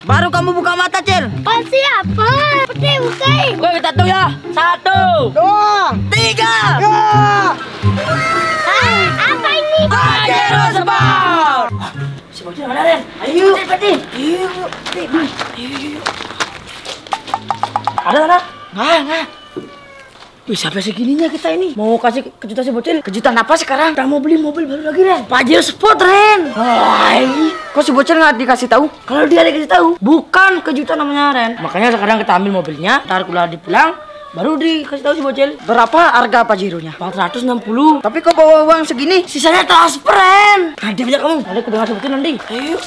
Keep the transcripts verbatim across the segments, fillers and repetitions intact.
Baru kamu buka mata, Cil. Oh, siapa? Oke, bukain. Oke, kita tuh ya. Satu, dua, tiga. Ya. Ah, apa ini? Pajero Sport. Si bocil mana, Ren? Ayo, cepat nih. Ayo, ayo, ayo. Ada, ada? Nggak, nggak. Wih, sampai segininya kita ini. Mau kasih kejutan si bocil. Kejutan apa sekarang? Kita mau beli mobil baru lagi, Ren. Pajero Sport, Ren. Hai. Kok si bocil nggak dikasih tahu? Kalau dia dikasih tahu, bukan kejutan namanya, Ren. Makanya sekarang kita ambil mobilnya, taruh udah dipulang, baru dikasih tahu si bocil berapa harga Pajero-nya. empat ratus enam puluh. Tapi kok bawa uang segini? Sisanya transfer, Ren. Nanti aja kamu. Nanti kedengar si bocil nanti. Ayo.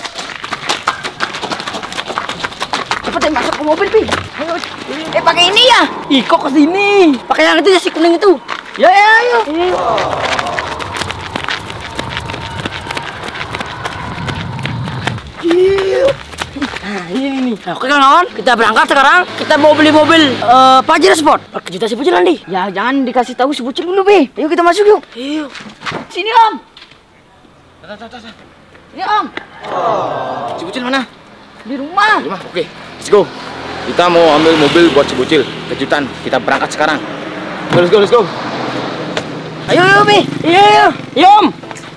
Cepet deh masuk ke mobil, Pi. Ayo. Eh, pakai ini ya? Ih, kok ke sini? Pakai yang itu ya, si kuning itu. Ya, ya, ayo. Ayo. Nah, ini nih. Nah, oke kawan, kita berangkat sekarang. Kita mau beli mobil uh, Pajero Sport. Kejutan si bocil nanti. Ya, jangan dikasih tahu si bocil dulu, Be. Ayo kita masuk yuk. Ayo. Sini, Om. Sini, Om. Si bocil mana? Di rumah. Di rumah. Oke, let's go. Kita mau ambil mobil buat si bocil. Kejutan. Kita berangkat sekarang. Let's go, let's go. Ayo, ayo, Be. Ayo, ayo. Ayo, Om.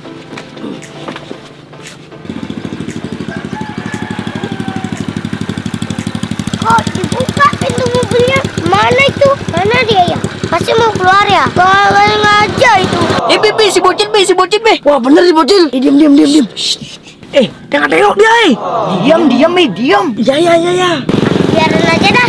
Kok dibuka pintu mobilnya? Mana itu? Mana dia ya? Pasti mau keluar ya? Kalau ngajak itu. Eh, Be, Be, si bocil, Be, si bocil, Be. Wah, bener si bocil. Eh, diam, diam, diam, diam. Eh, jangan tengok dia, eh. Diam, diam, eh, diam. Ya, ya, ya, ya. Biarin aja dah.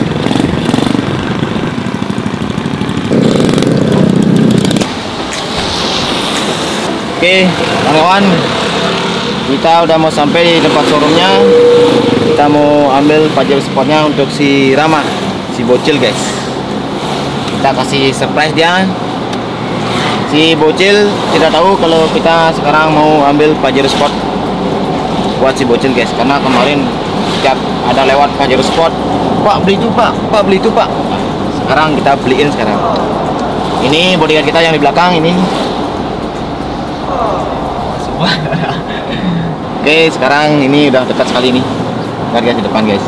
Oke, kawan-kawan. Kita udah mau sampai di tempat showroomnya. Kita mau ambil Pajero Sportnya untuk si Rama, si bocil, guys. Kita kasih surprise dia. Si bocil tidak tahu kalau kita sekarang mau ambil Pajero Sport buat si bocil, guys. Karena kemarin setiap ada lewat Pajero Sport, Pak beli itu, Pak, Pak beli itu, Pak. Sekarang kita beliin sekarang. Ini bodyguard kita yang di belakang ini. Oke, sekarang ini udah dekat sekali nih. Lihat guys di depan, guys.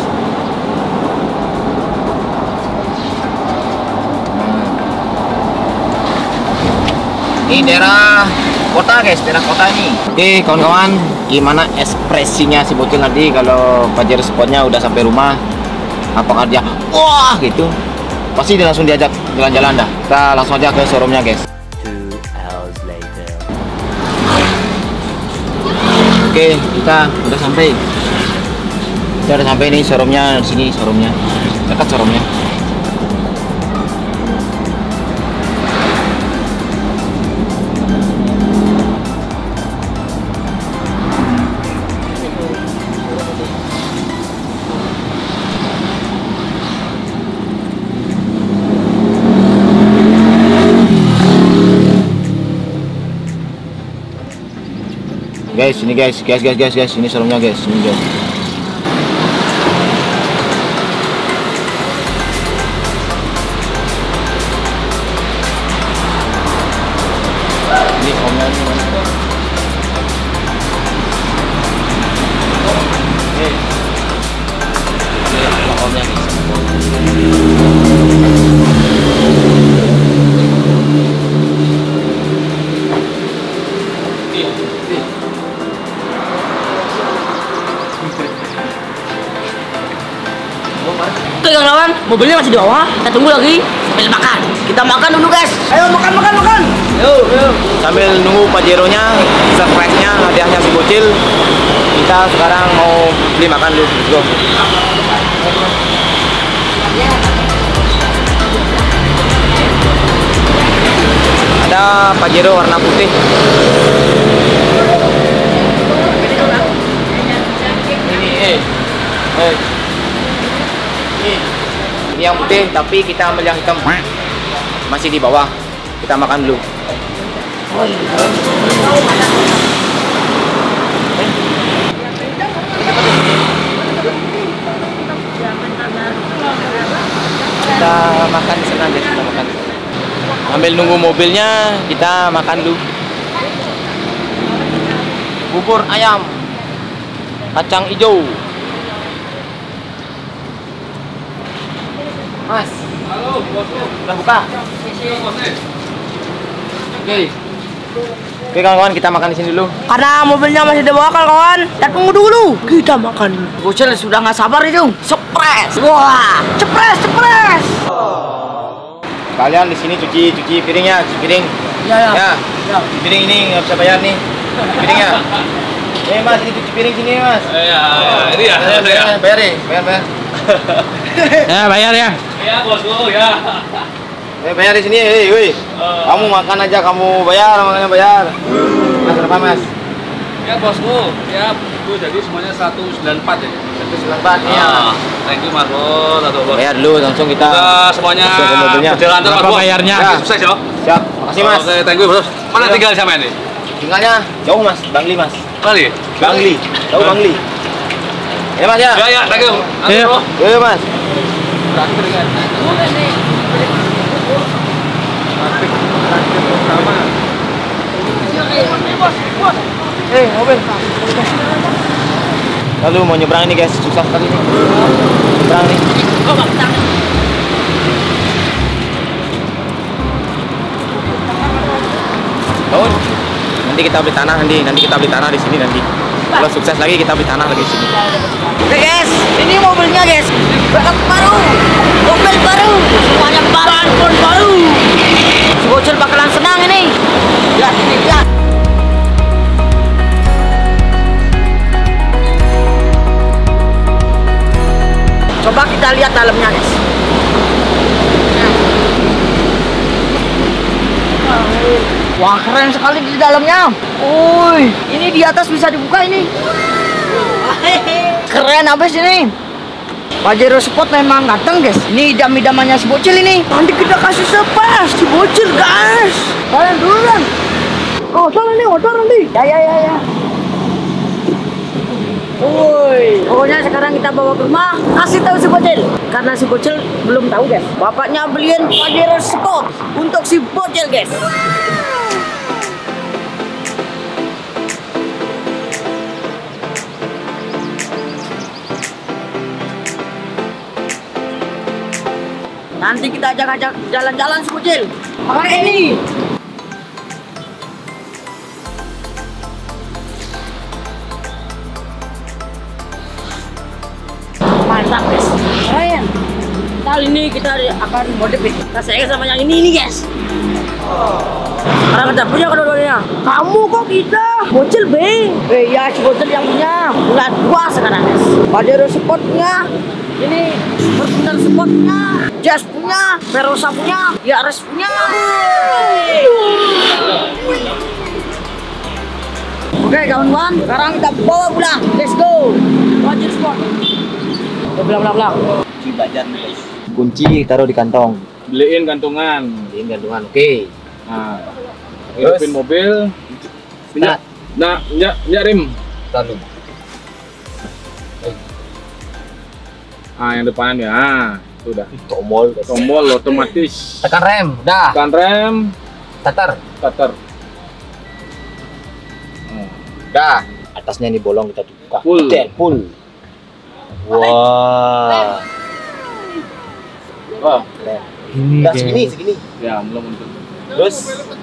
Nah. Ini daerah kota, guys, daerah kota ini. Oke, kawan-kawan, gimana ekspresinya si bocil nanti kalau Pajero Sportnya udah sampai rumah? Apakah dia wah gitu? Pasti dia langsung diajak jalan-jalan dah. Kita langsung aja ke showroomnya, guys. Oke, kita udah sampai. Kita udah sampai nih showroomnya, di sini showroomnya, dekat showroomnya. Guys, ini guys, guys, guys, guys, guys, ini showroomnya, guys, ini guys. Ini omnya ini mana? Oke, ini omnya nih. Oke kawan, mobilnya masih di bawah. Kita tunggu lagi sambil makan. Kita makan dulu, guys. Ayo makan, makan, makan. Yuk, yuk. Sambil nunggu Pajero-nya, surprise-nya, hadiahnya si bocil, kita sekarang mau beli makan dulu. Let's go. Ada Pajero warna putih. Ini, eh, eh. Ini, ini yang putih, tapi kita ambil yang hitam. Masih di bawah. Kita makan dulu. Kita makan di sana, guys. Kita makan. Ambil nunggu mobilnya, kita makan dulu. Bubur ayam, kacang hijau. Mas. Halo, bosku. Udah buka? Iya, bosnya. Oke. Oke kawan-kawan, kita makan di sini dulu. Karena mobilnya masih di bawah kawan. Dan tunggu dulu. Kita makan. Bocil sudah nggak sabar itu. Surprise. Wah, cepres, cepres. Kalian di sini cuci cuci piringnya, cuci piring. Ya, ya. Ya. Ya. Cuci piring ini nggak bisa bayar nih. Cuci piringnya. Eh mas, ini cuci piring sini mas. Iya, ini ya. Bayar, bayar, bayar deh, bayar, bayar. Ya bayar ya. Iya, bosku, ya. Eh bayar di sini, hei, woi. Kamu makan aja, kamu bayar, makannya bayar. Mas berapa mas? Ya, bosku. Ya, itu jadi semuanya seratus sembilan puluh empat ya. Satu sembilan empat. Iya. Ah, thank you, Mas Bos. Satu bos. Bayar dulu, langsung kita. Kita semuanya masuk ke mobilnya. berjalan terus, Mas Berapa Bos. bayarnya? Ya, sukses ya. Siap, makasih mas. Oke, thank you, Bos. Mana Iya. tinggal sama ini? Tinggalnya jauh mas, Bangli mas. Bali. Bangli, tahu Bangli? Ya mas ya. Ya, ya, thank you. Nanti, Iya. Bro. Yo mas. Terakhir kan. Eh mobil. Lalu mau nyebrang ini guys, susah sekali nih. Nyebrang nih. Oh, nanti kita beli tanah nanti, nanti kita beli tanah di sini nanti. Kalau sukses lagi kita beli tanah lagi di sini. Oke guys, ini mobilnya guys. Velg baru, mobil baru, semuanya baru, handphone baru. Si bocil bakalan senang ini. Lihat, ini lihat. Coba kita lihat dalamnya guys. Wah keren sekali di dalamnya. Uy, ini di atas bisa dibuka ini. Keren abis ini. Pajero Sport memang ganteng guys. Ini idam-idamannya si bocil ini. Nanti kita kasih surprise si bocil guys. Kalian duluan. Oh, motor ini, motor nanti. Ya ya ya ya. Woi, pokoknya sekarang kita bawa ke rumah, kasih tahu si bocil. Karena si bocil belum tahu guys. Bapaknya beliin Pajero Sport untuk si bocil guys. Nanti kita ajak-ajak jalan-jalan si bocil. Pakai ini. Mantap guys. Keren. Kali ini kita akan modifin. Kita sayang sama yang ini nih guys. Sekarang kita punya kedua-duanya. Kamu kok kita? Bocil be. Eh ya si bocil yang punya. Bulan dua sekarang guys. Pajero Sportnya. Ini Fortuner Sportnya. Jazz punya. Verosa punya. Yaris punya. Oke kawan-kawan. Sekarang kita bawa pulang. Let's go. Pajero Sport. Belang-belang. Kunci bajan guys. Kunci taruh di kantong. Beliin gantungan. Ini gantungan, oke. Nah, Terus? hidupin mobil. Start. Nah, nyak, nyak rim. Lalu. Ah, yang depan ya. Ah, sudah. Tombol. Tombol otomatis. Tekan rem, dah. Tekan rem, Starter. starter. Dah. Atasnya ini bolong kita buka. Full. Oke, full. Wah. Wah, Keren. Ini Dah guys. segini, segini. ya belum untuk. Terus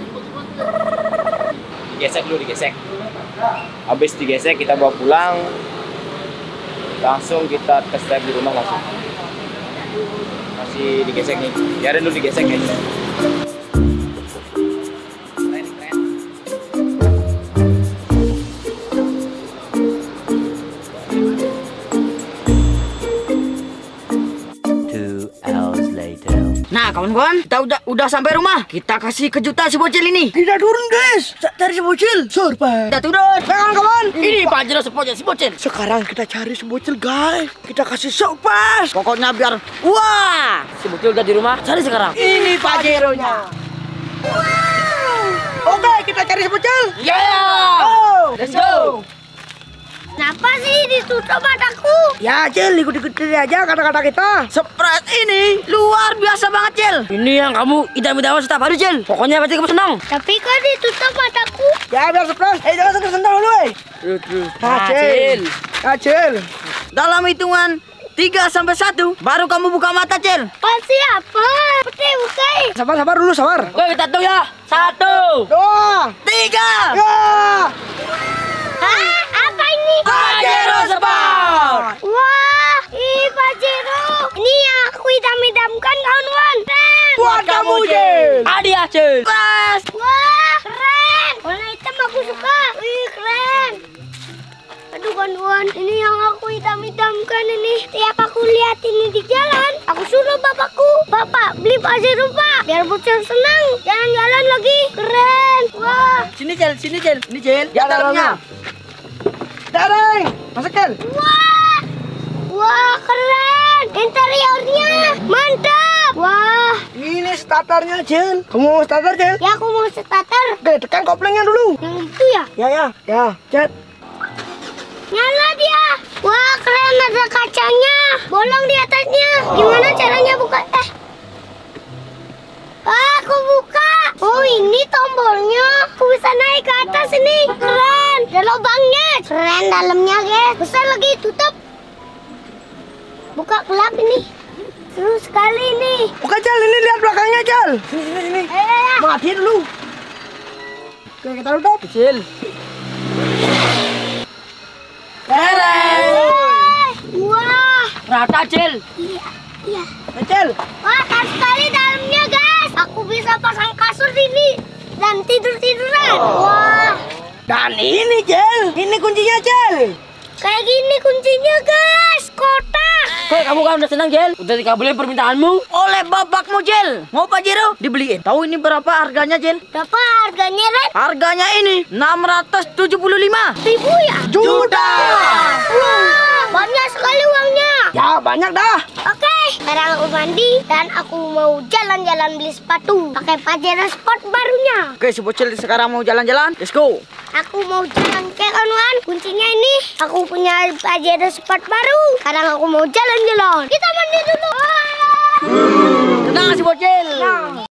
digesek dulu, digesek. Habis digesek kita bawa pulang. Langsung kita test drive di rumah langsung. Masih digesek nih. Biarin dulu digesek guys. Keren, keren. Nah kawan-kawan, kita udah udah sampai rumah. Kita kasih kejutan si bocil ini. Kita turun guys, cari si bocil. Surprise. Kita turun, kawan-kawan. Ini Pajero Sport si bocil. Sekarang kita cari si bocil guys. Kita kasih surprise. Pokoknya biar wah, si bocil udah di rumah. Cari sekarang. Ini Pajeronya. Wow. Oke, kita cari si bocil. Yeah. Oh, let's go. Kenapa sih ditutup mataku? Ya Cil, ikut-ikutin aja kata-kata kita. Surprise ini luar biasa banget Cil. Ini yang kamu idam-idam setiap hari Cil. Pokoknya pasti kamu senang. Tapi kok ditutup mataku? Ya biar surprise. Eh jangan senang dulu eh. Nah Cil. Nah Cil. Dalam hitungan tiga sampai satu, baru kamu buka mata, Cil. Oh, siapa? Putih, bukain. Sabar, sabar dulu, sabar. Oke, kita tuh ya. Satu, dua, tiga. Ya. Hah? Apa ini? Pajero Sport. Wah, ih Pajero. Ini yang aku idam-idamkan, kawan-kawan. Keren. Buat kamu, Cil. Hadiah, Cil. Keras. Wah, keren. Warna hitam aku suka. Wih, keren. Aduh kawan-kawan, ini yang aku idam-idamkan ini. Tiap aku lihat ini di jalan, aku suruh bapakku, Bapak beli Pajero, Pak, biar bocil senang. Jalan-jalan lagi, keren. Wah, Sini, Cil, sini, Cil. Ini, Cil. Ya, dalamnya. Dareng, masukin. wah, wah keren. Interiornya mantap. Wah, Ini starternya, Cil. Kamu mau starter, Cil? ya aku mau starter. Oke, tekan koplingnya dulu. Yang itu ya, Ya, ya, ya, cet. nyala dia. Wah, keren, ada kacanya, bolong di atasnya. Gimana caranya buka? Eh, ah, aku buka. Oh, ini tombolnya. Aku bisa naik ke atas ini. Keren. Ada lubangnya. Keren dalamnya, guys. Besar lagi, tutup. Buka gelap ini. Seru sekali nih. Oke, Cil, ini lihat belakangnya, Cil. Sini, sini, sini. Eh, eh, eh. Mati dulu. Oke, kita tutup. Cil. Keren. Wah, Rata, Cil. iya, iya. Cil. Wah, keren sekali dalamnya, guys. Aku bisa pasang kasur ini dan tidur-tiduran. Wah, Dan ini, Cil. Ini kuncinya, Cil. kayak gini kuncinya, guys. Kotak. Hei, kamu kan udah senang, Cil? Udah dikabulin permintaanmu oleh bapakmu, Cil. Mau Pajero? Dibeliin. Tahu ini berapa harganya, Cil? Berapa harganya, Ren? Harganya ini enam ratus tujuh puluh lima Ribu ya? juta. Wah, banyak sekali uangnya. Ya, banyak dah. Oke, sekarang aku mandi dan aku mau jalan-jalan beli sepatu pakai Pajero Sport barunya. Oke, si bocil sekarang mau jalan-jalan. Let's go. Aku mau jalan ke kawan. Kuncinya ini. Aku punya Pajero Sport baru. Sekarang aku mau jalan-jalan. Kita mandi dulu. Tenang, si bocil.